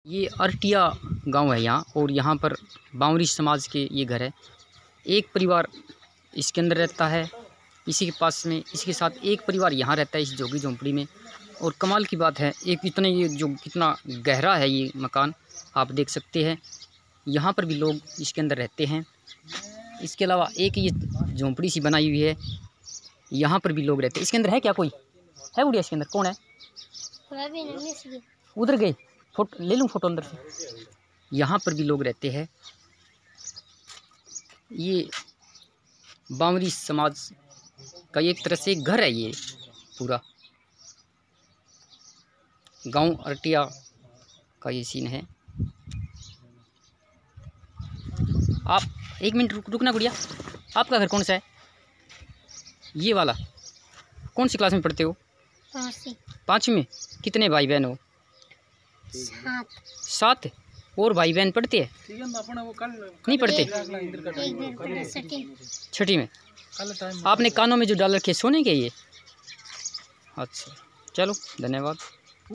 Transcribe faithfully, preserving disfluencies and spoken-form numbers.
ये अरटिया गांव है यहाँ, और यहाँ पर बावरी समाज के ये घर है। एक परिवार इसके अंदर रहता है, इसी के पास में इसके साथ एक परिवार यहाँ रहता है इस झोगी झोंपड़ी में। और कमाल की बात है, एक इतने ये जो कितना गहरा है ये मकान, आप देख सकते हैं। यहाँ पर भी लोग इसके अंदर रहते हैं। इसके अलावा एक ये झोंपड़ी सी बनाई हुई है, यहाँ पर भी लोग रहते हैं। इसके अंदर है क्या, कोई है बुढ़िया इसके अंदर? कौन है? उधर गए, फोटो ले लूँ, फोटो अंदर से। यहाँ पर भी लोग रहते हैं। ये बावरी समाज का एक तरह से घर है ये पूरा। गांव अरटिया का ये सीन है। आप एक मिनट रुक रुकना गुड़िया, आपका घर कौन सा है? ये वाला। कौन सी क्लास में पढ़ते हो? पाँचवीं में। कितने भाई बहन हो? सात। सात? और भाई बहन पढ़ते हैं? नहीं पढ़ते? छठी में। आपने कानों में जो डाल रखे सोने के ये? अच्छा, चलो धन्यवाद।